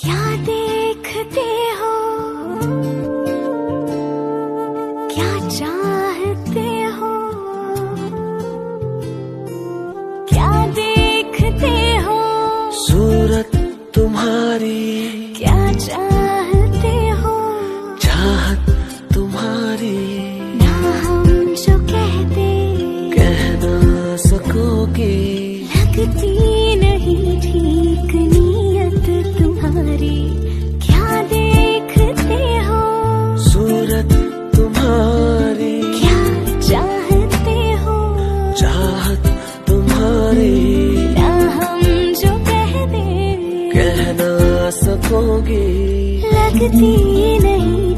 क्या देखते हो, क्या चाहते हो, क्या देखते हो, सूरत तुम्हारी, क्या चाहते हो, चाहत तुम्हारी, ना हम जो कहते कह ना सकोगे, लगती नहीं ठीक नीयत तुम्हारी। क्या देखते हो, सूरत तुम्हारी, क्या चाहते हो, चाहत तुम्हारी, ना हम जो कहते कह ना सकोगे, लगती नहीं